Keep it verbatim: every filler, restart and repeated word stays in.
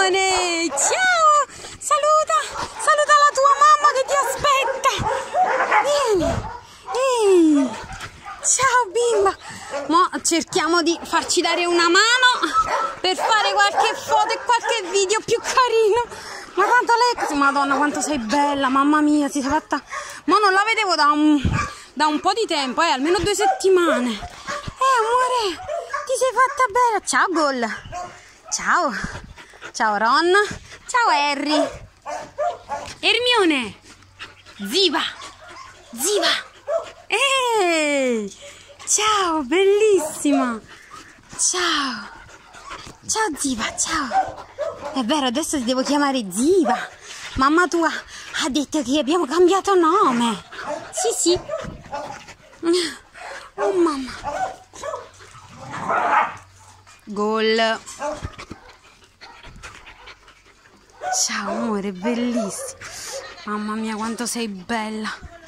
Ermione, ciao! Saluta, saluta la tua mamma che ti aspetta. Vieni, ehi, ciao bimba. Mo cerchiamo di farci dare una mano per fare qualche foto e qualche video più carino. Ma quanto lei è così, madonna quanto sei bella, mamma mia, si sei fatta... Ma non la vedevo da un, da un po' di tempo, eh, almeno due settimane. Eh amore, ti sei fatta bella. Ciao Gol. Ciao. Ciao Ron. Ciao Harry. Ermione. Ziva. Ziva. Ehi. Ciao, bellissima. Ciao. Ciao Ziva, ciao. È vero, adesso ti devo chiamare Ziva. Mamma tua ha detto che abbiamo cambiato nome. Sì, sì. Oh mamma. Gol. Ciao amore, bellissimo. Mamma mia quanto sei bella.